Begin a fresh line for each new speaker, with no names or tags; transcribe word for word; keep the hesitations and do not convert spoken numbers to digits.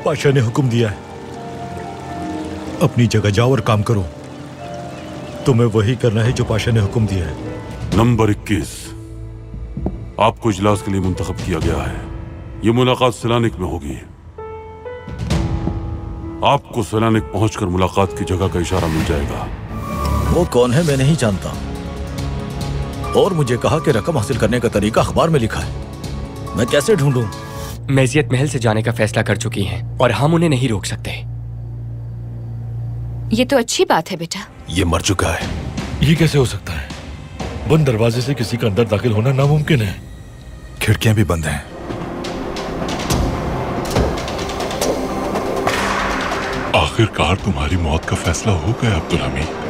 पाशा ने हुक्म दिया है, अपनी जगह जाओ और काम करो। तुम्हें वही करना है जो पाशा ने हुक्म दिया है।
नंबर इक्कीस, आपको इजलास के लिए मुंतखब किया गया है। ये मुलाकात सैलानिक में होगी। आपको सैलानिक पहुंचकर मुलाकात की जगह का इशारा मिल जाएगा।
वो कौन है मैं नहीं जानता, और मुझे कहा कि रकम हासिल करने का तरीका अखबार में लिखा है। मैं कैसे ढूंढूं?
मेजियत महल से जाने का फैसला कर चुकी हैं और हम उन्हें नहीं रोक सकते।
ये तो अच्छी बात है बेटा।
ये मर चुका है। ये कैसे हो सकता है? बंद दरवाजे से किसी का अंदर दाखिल होना नामुमकिन है। खिड़कियां भी बंद हैं।
आखिरकार तुम्हारी मौत का फैसला हो गया अब्दुल हमीद।